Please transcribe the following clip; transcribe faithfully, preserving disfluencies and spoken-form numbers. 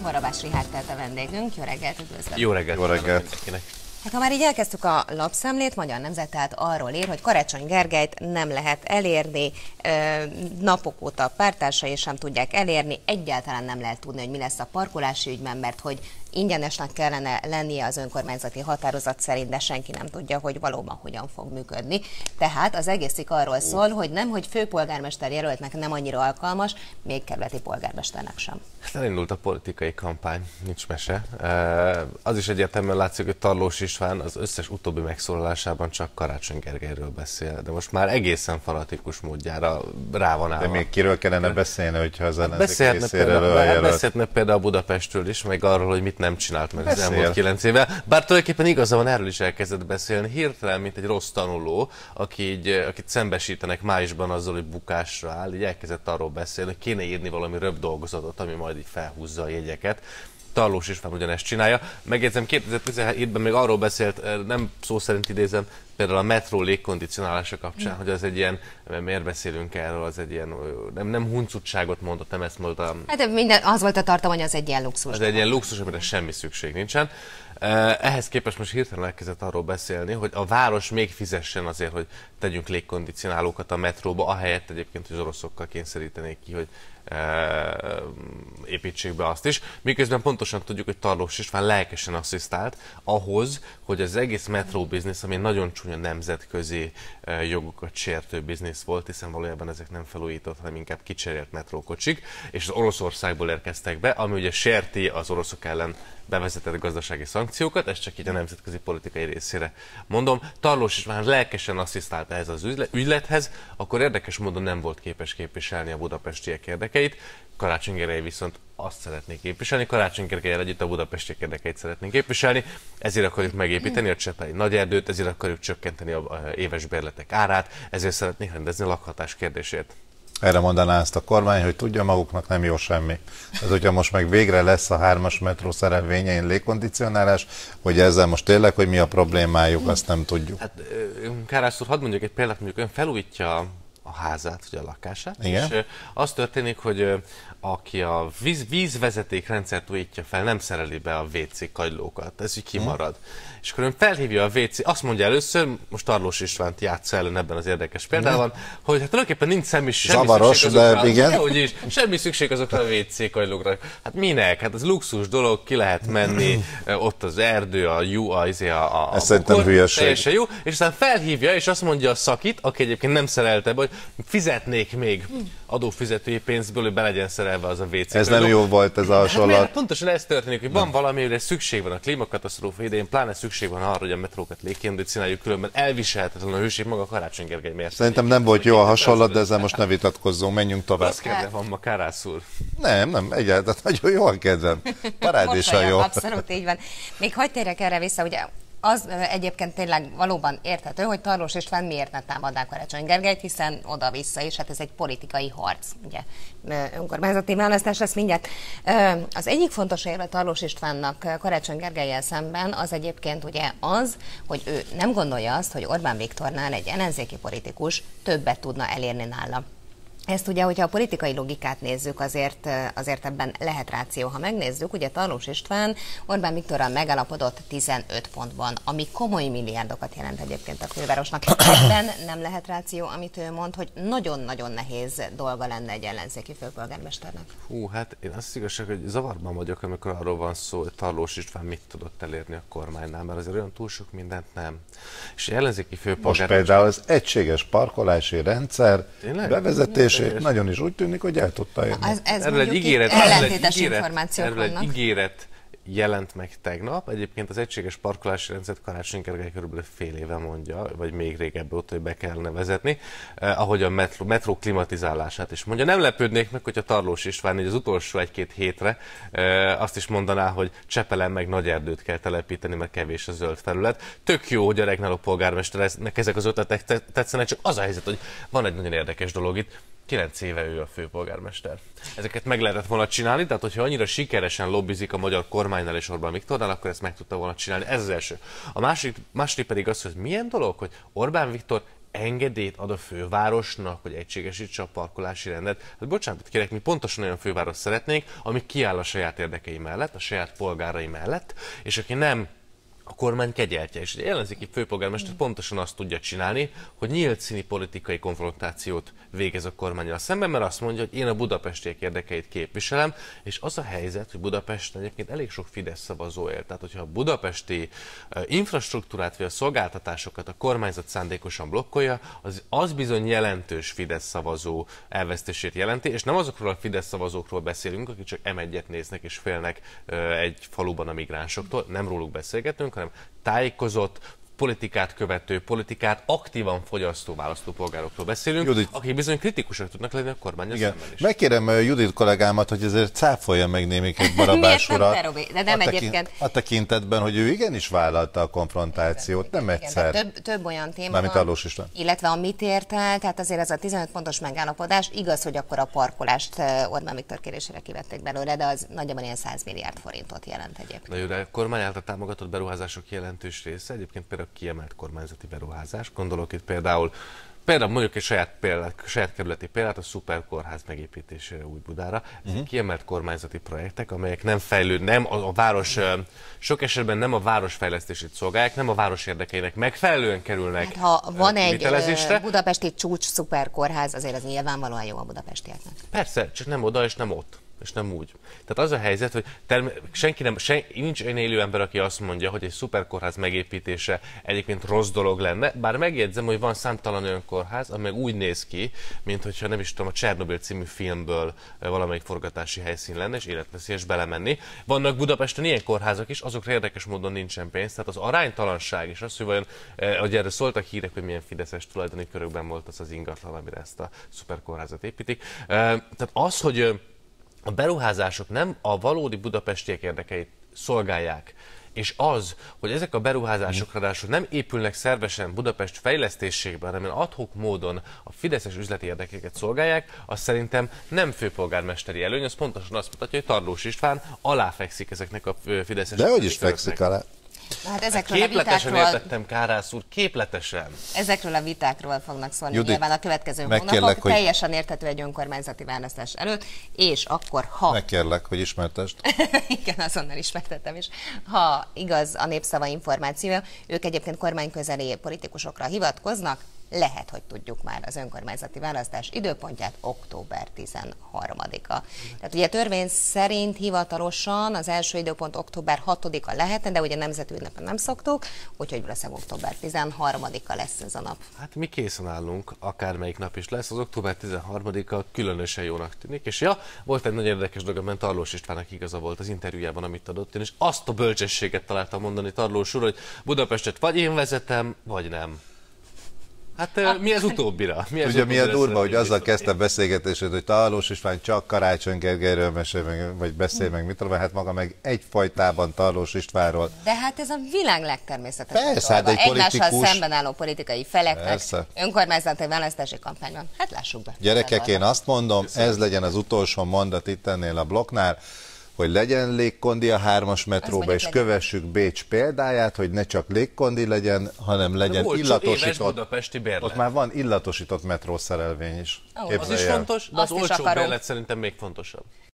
Barabás Richárd a vendégünk. Jó reggelt, üdvözlöm! Jó reggelt! Jó reggelt mindenkinek! Hát ha már így elkezdtük a lapszemlét, Magyar Nemzet tehát arról ír, hogy Karácsony Gergelyt nem lehet elérni, napok óta a párttársai sem tudják elérni, egyáltalán nem lehet tudni, hogy mi lesz a parkolási ügyben, mert hogy ingyenesnek kellene lennie az önkormányzati határozat szerint, de senki nem tudja, hogy valóban hogyan fog működni. Tehát az egész cikk arról szól, hogy nem, hogy főpolgármester jelöltnek nem annyira alkalmas, még kerületi polgármesternek sem. Elindult a politikai kampány, nincs mese. Az is egyértelműen látszik, hogy Tarlós István az összes utóbbi megszólalásában csak Karácsony Gergelyről beszél, de most már egészen fanatikus módjára rá van állva. De még kiről kellene beszélni, hogyha az ellenzék beszélhetne részéről például, beszélhetne például Budapestről is, meg arról, hogy mit nem csinált meg Beszél. az elmúlt kilenc évvel. Bár tulajdonképpen igaza van, erről is elkezdett beszélni, hirtelen, mint egy rossz tanuló, aki így, akit szembesítenek májusban azzal, hogy bukásra áll, így elkezdett arról beszélni, hogy kéne írni valami röbb dolgozatot, ami majd így felhúzza a jegyeket. Tarlós István ugyanezt csinálja. Megjegyzem, kétezer-tizenhétben még arról beszélt, nem szó szerint idézem, például a metró légkondicionálása kapcsán, mm. hogy az egy ilyen, miért beszélünk erről, az egy ilyen, nem, nem huncutságot mondott, nem ezt mondtam. Hát minden, az volt a tartalom, hogy az egy ilyen luxus. Az egy ilyen luxus, amire semmi szükség nincsen. Ehhez képest most hirtelen elkezdett arról beszélni, hogy a város még fizessen azért, hogy tegyünk légkondicionálókat a metróba, ahelyett egyébként, hogy az oroszokkal kényszerítenék ki, hogy építsék be azt is. Miközben pontosan tudjuk, hogy Tarlós István lelkesen asszisztált ahhoz, hogy az egész metró biznisz, ami nagyon csúnya nemzetközi jogokat sértő biznisz volt, hiszen valójában ezek nem felújított, hanem inkább kicserélt metrókocsik, és az Oroszországból érkeztek be, ami ugye sérti az oroszok ellen bevezetett gazdasági szankciókat, ez csak így a nemzetközi politikai részére mondom. Tarlós István lelkesen asszisztált ehhez az ügylethez, akkor érdekes módon nem volt képes képviselni a budapestiek érdekeit. Karácsony Gergely viszont azt szeretnék képviselni, Karácsony Gergellyel együtt a budapestiek érdekeit szeretnénk képviselni, ezért akarjuk megépíteni a Csepeli Nagyerdőt, ezért akarjuk csökkenteni az éves bérletek árát, ezért szeretnék rendezni a lakhatás kérdését. Erre mondaná ezt a kormány, hogy tudja maguknak nem jó semmi. Tehát, hogyha most meg végre lesz a hármas metró szerelvényein légkondicionálás, hogy ezzel most tényleg, hogy mi a problémájuk, azt nem tudjuk. Hát, Kárász úr, hadd mondjuk egy példát, mondjuk ön felújítja a házát, vagy a lakását, igen? És az történik, hogy aki a víz, vízvezetékrendszert újítja fel, nem szereli be a vé cé kagylókat, ez így kimarad. Hmm. És akkor ön felhívja a vé cé, azt mondja először, most Tarlós Istvánt játsza ellen ebben az érdekes példában, hmm. hogy hát tulajdonképpen nincs semmi, semmi Zavaros, szükség azokra, de igen. Hogy is, semmi szükség azokra a vé cé kagylókra. Hát minek? Hát az luxus dolog, ki lehet menni, ott az erdő, a jó, a, a, a, ez szerintem hülyeség. Teljesen jó, és aztán felhívja, és azt mondja a szakit, aki egyébként nem szerelte be, hogy fizetnék még adófizetői pénzből, hogy be legyen szerelve az a vé cé. Ez nem jó volt ez a hasonlat. Hát, pontosan ez történik, hogy van valami, amire szükség van a klímakatasztrófa idején, pláne szükség van arra, hogy a metrókat légkondicionáljuk, különben elviselhetetlen a hőség maga Karácsony Gergely miért. Szerintem nem volt jó a hasonlat, de ezzel most ne vitatkozzunk, menjünk tovább. Azt kedve van ma, Kárász úr. Nem, nem, egyáltalán nagyon jó a kedvem. Parádésan jó. Abszolút így van. Még hagyd térjek erre vissza, ugye az egyébként tényleg valóban érthető, hogy Tarlós István miért ne támadná Karácsony Gergelyt, hiszen oda-vissza is, hát ez egy politikai harc, ugye, önkormányzati választás lesz mindjárt. Az egyik fontos érve Tarlós Istvánnak Karácsony Gergellyel szemben az egyébként ugye az, hogy ő nem gondolja azt, hogy Orbán Viktornál egy ellenzéki politikus többet tudna elérni nála. Ezt ugye, hogyha a politikai logikát nézzük, azért, azért ebben lehet ráció. Ha megnézzük, ugye Tarlós István Orbán Viktorral megállapodott tizenöt pontban, ami komoly milliárdokat jelent egyébként a fővárosnak. Ebben nem lehet ráció, amit ő mond, hogy nagyon-nagyon nehéz dolga lenne egy ellenzéki főpolgármesternek. Hú, hát én azt igazság, hogy zavarban vagyok, amikor arról van szó, hogy Tarlós István mit tudott elérni a kormánynál, mert azért olyan túl sok mindent nem. És ellenzéki főpolgármester... Most például az egységes parkolási rendszer bevezetés nagyon is úgy tűnik, hogy el tudta érni. Ez, ez erről egy ígéret, ellentétes ígéret, információk erről vannak. egy ígéret jelent meg tegnap. Egyébként az egységes parkolási rendszert Karácsony Gergely körülbelül fél éve mondja, vagy még régebben óta, hogy be kellene vezetni, eh, ahogy a metró, metró klimatizálását is mondja. Nem lepődnék meg, hogyha Tarlós István így az utolsó egy-két hétre eh, azt is mondaná, hogy Csepelen meg Nagyerdőt kell telepíteni, mert kevés a zöld felület. Tök jó, hogy a legnagyobb polgármesternek ezek az ötletek tetszenek, csak az a helyzet, hogy van egy nagyon érdekes dolog itt. kilenc éve ő a főpolgármester. Ezeket meg lehetett volna csinálni, tehát hogyha annyira sikeresen lobbizik a magyar kormánynál és Orbán Viktornál, akkor ezt meg tudta volna csinálni. Ez az első. A másik, másik pedig az, hogy milyen dolog, hogy Orbán Viktor engedélyt ad a fővárosnak, hogy egységesítse a parkolási rendet. Hát bocsánat, kérek, mi pontosan olyan főváros szeretnénk, ami kiáll a saját érdekei mellett, a saját polgárai mellett, és aki nem a kormány kegyeltje. És egy ellenzéki főpolgármester pontosan azt tudja csinálni, hogy nyílt színi politikai konfrontációt végez a kormánnyal szemben, mert azt mondja, hogy én a budapestiek érdekeit képviselem, és az a helyzet, hogy Budapesten egyébként elég sok Fidesz szavazó él. Tehát, hogyha a budapesti uh, infrastruktúrát vagy a szolgáltatásokat a kormányzat szándékosan blokkolja, az, az bizony jelentős Fidesz szavazó elvesztését jelenti, és nem azokról a Fidesz szavazókról beszélünk, akik csak em egyet néznek és félnek uh, egy faluban a migránsoktól, nem róluk beszélgetünk, hanem tájékozott, politikát követő, politikát aktívan fogyasztó választópolgárokról beszélünk, Judit, akik bizony kritikusak tudnak lenni a kormányon szemben is. Megkérem Judit kollégámat, hogy ezért cáfolja meg némiket Barabás urat. De nem a, egyébként... a tekintetben, hogy ő igenis vállalta a konfrontációt, nem egyszer. Több, több olyan téma van, illetve a mit ért el, tehát azért ez a tizenöt pontos megállapodás, igaz, hogy akkor a parkolást Orbán Viktor kérésére kivették belőle, de az nagyjából ilyen száz milliárd forintot jelent egyébként. Na jó, de a kormány által támogatott beruházások jelentős része, egyébként például kiemelt kormányzati beruházás. Gondolok itt például, például mondjuk egy saját, példát, saját kerületi példát, a szuperkórház megépítésére Újbudára. Ezek uh-huh. kiemelt kormányzati projektek, amelyek nem fejlő, nem a, a város, sok esetben nem a város fejlesztését szolgálják, nem a város érdekeinek megfelelően kerülnek. Hát, ha van egy budapesti csúcs szuperkórház, azért az nyilvánvalóan jó a budapestieknek. Persze, csak nem oda és nem ott. És nem úgy. Tehát az a helyzet, hogy term- senki nem, sen- nincs olyan élő ember, aki azt mondja, hogy egy szuperkórház megépítése egyébként rossz dolog lenne, bár megjegyzem, hogy van számtalan olyan kórház, ami meg úgy néz ki, mint hogyha nem is tudom, a Csernobil című filmből valamelyik forgatási helyszín lenne, és életveszélyes belemenni. Vannak Budapesten ilyen kórházak is, azokra érdekes módon nincsen pénz, tehát az aránytalanság, és az, hogy vajon, eh, hogy erről szóltak hírek, hogy milyen fideszes tulajdoni körökben volt az az ingatlan, amire ezt a szuperkórházat építik. Eh, tehát az, hogy a beruházások nem a valódi budapestiek érdekeit szolgálják, és az, hogy ezek a beruházások ráadásul nem épülnek szervesen Budapest fejlesztésében, hanem ad hoc módon a fideszes üzleti érdekeket szolgálják, az szerintem nem főpolgármesteri előny, az pontosan azt mutatja, hogy Tarlós István aláfekszik ezeknek a fideszes. De hogy is fekszik alá? Hát ezekről képletesen a vitákról, értettem, Kárász úr, képletesen. Ezekről a vitákról fognak szólni Judit, nyilván a következő megkérlek, hónapok, hogy... teljesen érthető egy önkormányzati választás előtt, és akkor ha... Megkérlek, hogy ismertesd. Igen, azonnal ismertettem is. Ha igaz a Népszava információja, ők egyébként kormányközeli politikusokra hivatkoznak, lehet, hogy tudjuk már az önkormányzati választás időpontját, október tizenharmadika. Tehát ugye törvény szerint hivatalosan az első időpont október hatodika lehetne, de ugye nemzeti ünnepen nem szoktuk, úgyhogy valószínűleg október tizenharmadika lesz ez a nap. Hát mi készen állunk, akármelyik nap is lesz, az október tizenharmadika különösen jónak tűnik, és ja, volt egy nagyon érdekes dolog, mert Tarlós Istvánnak igaza volt az interjújában, amit adott, és azt a bölcsességet találtam mondani Tarlós úr, hogy Budapestet vagy én vezetem, vagy nem. Hát ah, mi az utóbbira? Mi az ugye milyen durva, hogy azzal kezdte a beszélgetését, hogy Tarlós István csak Karácsony Gergelyről mesél, meg, vagy beszél meg, mit tudom, hát maga meg egyfajtában Tarlós Istvánról. De hát ez a világ legtermészetesebb Persze, hát egy egymással politikus... szemben álló politikai feleknek Persze. önkormányzati választási kampányban. Hát lássuk be. Gyerekek, én azt mondom, ez legyen az utolsó mondat itt ennél a blokknál, hogy legyen légkondi a hármas metróba, és legyen. Kövessük Bécs példáját, hogy ne csak légkondi legyen, hanem legyen illatosított. Ott már van illatosított metrószerelvény is. Oh, az is fontos, de az, az olcsó bérlet szerintem még fontosabb.